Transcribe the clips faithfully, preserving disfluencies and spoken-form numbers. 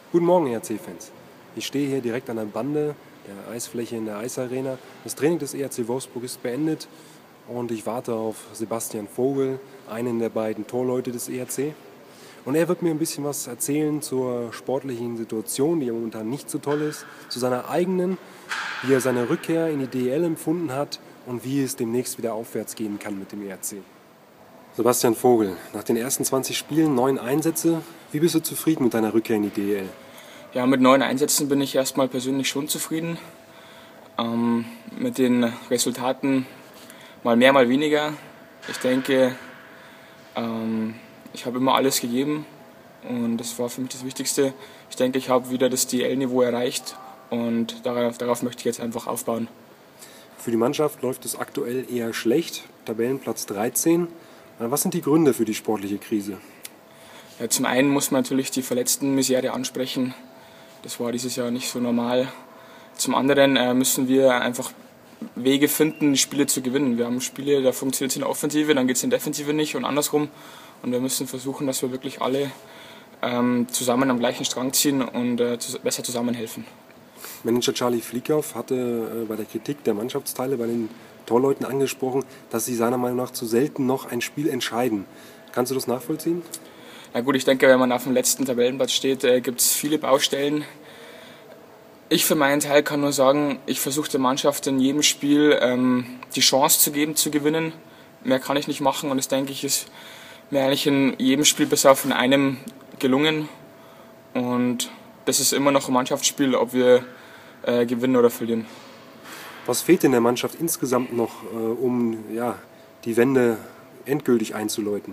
Guten Morgen, E R C-Fans. Ich stehe hier direkt an der Bande der Eisfläche in der Eisarena. Das Training des E R C Wolfsburg ist beendet und ich warte auf Sebastian Vogel, einen der beiden Torleute des E R C. Und er wird mir ein bisschen was erzählen zur sportlichen Situation, die momentan nicht so toll ist, zu seiner eigenen, wie er seine Rückkehr in die D E L empfunden hat und wie es demnächst wieder aufwärts gehen kann mit dem E R C. Sebastian Vogel, nach den ersten zwanzig Spielen neun Einsätze. Wie bist du zufrieden mit deiner Rückkehr in die D E L? Ja, mit neun Einsätzen bin ich erstmal persönlich schon zufrieden. Ähm, mit den Resultaten mal mehr, mal weniger. Ich denke, ähm, ich habe immer alles gegeben und das war für mich das Wichtigste. Ich denke, ich habe wieder das D E L-Niveau erreicht und darauf, darauf möchte ich jetzt einfach aufbauen. Für die Mannschaft läuft es aktuell eher schlecht, Tabellenplatz dreizehn. Was sind die Gründe für die sportliche Krise? Ja, zum einen muss man natürlich die Verletzten-Misere ansprechen. Das war dieses Jahr nicht so normal. Zum anderen äh, müssen wir einfach Wege finden, die Spiele zu gewinnen. Wir haben Spiele, da funktioniert es in der Offensive, dann geht es in der Defensive nicht und andersrum. Und wir müssen versuchen, dass wir wirklich alle ähm, zusammen am gleichen Strang ziehen und äh, zu, besser zusammenhelfen. Manager Charlie Flickhoff hatte äh, bei der Kritik der Mannschaftsteile bei den Torleuten angesprochen, dass sie seiner Meinung nach zu selten noch ein Spiel entscheiden. Kannst du das nachvollziehen? Na gut, ich denke, wenn man auf dem letzten Tabellenplatz steht, äh, gibt es viele Baustellen. Ich für meinen Teil kann nur sagen, ich versuche der Mannschaft in jedem Spiel ähm, die Chance zu geben, zu gewinnen. Mehr kann ich nicht machen und das, denke ich, ist mir eigentlich in jedem Spiel bis auf in einem gelungen. Und das ist immer noch ein Mannschaftsspiel, ob wir äh, gewinnen oder verlieren. Was fehlt in der Mannschaft insgesamt noch, äh, um ja, die Wende endgültig einzuläuten?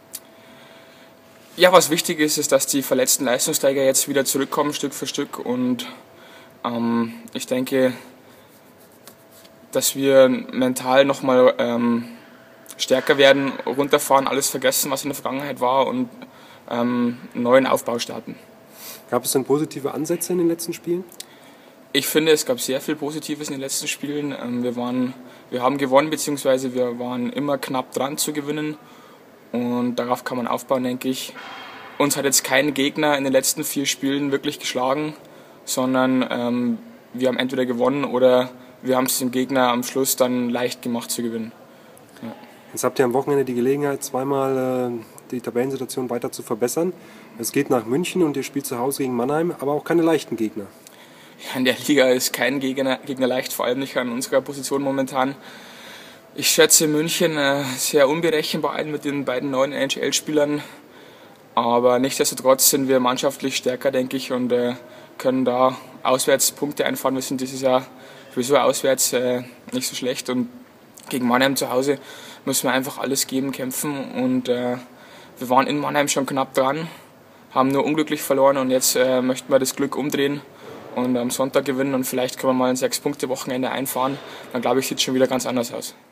Ja, was wichtig ist, ist, dass die verletzten Leistungsträger jetzt wieder zurückkommen, Stück für Stück. Und ähm, ich denke, dass wir mental nochmal ähm, stärker werden, runterfahren, alles vergessen, was in der Vergangenheit war und ähm, einen neuen Aufbau starten. Gab es denn positive Ansätze in den letzten Spielen? Ich finde, es gab sehr viel Positives in den letzten Spielen. Ähm, wir, waren, wir haben gewonnen, beziehungsweise wir waren immer knapp dran zu gewinnen. Und darauf kann man aufbauen, denke ich. Uns hat jetzt kein Gegner in den letzten vier Spielen wirklich geschlagen, sondern ähm, wir haben entweder gewonnen oder wir haben es dem Gegner am Schluss dann leicht gemacht zu gewinnen. Ja. Jetzt habt ihr am Wochenende die Gelegenheit, zweimal äh, die Tabellensituation weiter zu verbessern. Es geht nach München und ihr spielt zu Hause gegen Mannheim, aber auch keine leichten Gegner. Ja, in der Liga ist kein Gegner, Gegner leicht, vor allem nicht an unserer Position momentan. Ich schätze München äh, sehr unberechenbar ein mit den beiden neuen N H L-Spielern. Aber nichtsdestotrotz sind wir mannschaftlich stärker, denke ich, und äh, können da auswärts Punkte einfahren. Wir sind dieses Jahr sowieso auswärts äh, nicht so schlecht. Und gegen Mannheim zu Hause müssen wir einfach alles geben, kämpfen. Und äh, wir waren in Mannheim schon knapp dran, haben nur unglücklich verloren. Und jetzt äh, möchten wir das Glück umdrehen und am Sonntag gewinnen. Und vielleicht können wir mal ein Sechs-Punkte-Wochenende einfahren. Dann glaube ich, sieht es schon wieder ganz anders aus.